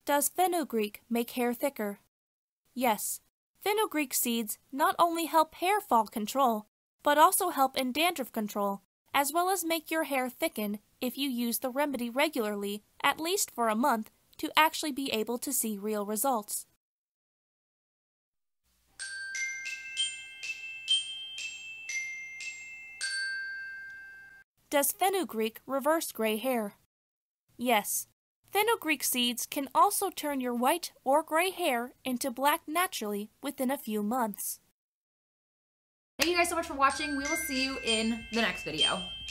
Does fenugreek make hair thicker? Yes. Fenugreek seeds not only help hair fall control, but also help in dandruff control, as well as make your hair thicken if you use the remedy regularly, at least for a month, to actually be able to see real results. Does fenugreek reverse gray hair? Yes. Fenugreek seeds can also turn your white or gray hair into black naturally within a few months. Thank you guys so much for watching. We will see you in the next video.